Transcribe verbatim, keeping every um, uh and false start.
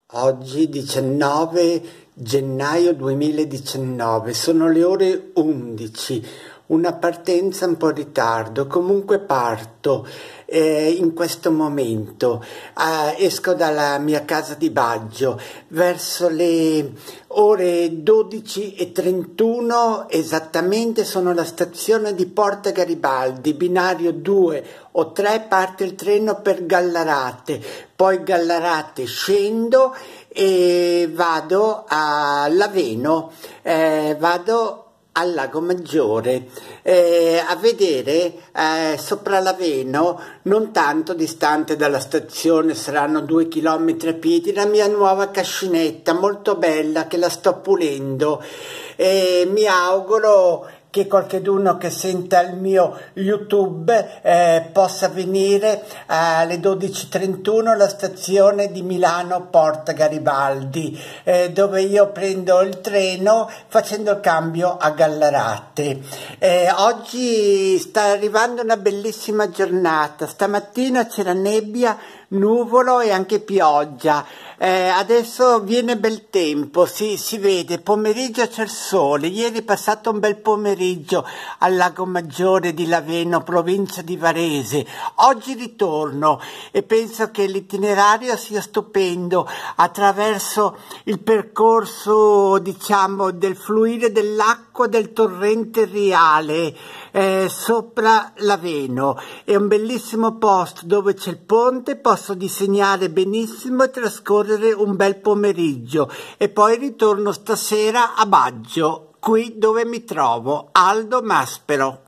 Oggi diciannove gennaio duemiladiciannove, sono le ore undici, una partenza un po' in ritardo, comunque parto eh, in questo momento, eh, esco dalla mia casa di Baggio verso le ore dodici e trentuno, esattamente sono alla stazione di Porta Garibaldi, binario due o tre, parte il treno per Gallarate, poi Gallarate scendo e vado a Laveno, eh, vado al Lago Maggiore eh, a vedere eh, sopra Laveno, non tanto distante dalla stazione, saranno due chilometri a piedi, la mia nuova cascinetta molto bella che la sto pulendo e mi auguro che qualcheduno che senta il mio YouTube eh, possa venire alle dodici e trentuno alla stazione di Milano Porta Garibaldi, eh, dove io prendo il treno facendo il cambio a Gallarate. Eh, oggi sta arrivando una bellissima giornata, stamattina c'era nebbia, nuvolo e anche pioggia. Eh, adesso viene bel tempo, si, si vede, pomeriggio c'è il sole, ieri è passato un bel pomeriggio al Lago Maggiore di Laveno, provincia di Varese, oggi ritorno e penso che l'itinerario sia stupendo attraverso il percorso, diciamo, del fluire dell'acqua del torrente Riale eh, sopra Laveno. È un bellissimo posto dove c'è il ponte, posso disegnare benissimo e trascorrere un bel pomeriggio e poi ritorno stasera a Baggio, qui dove mi trovo, Aldo Maspero.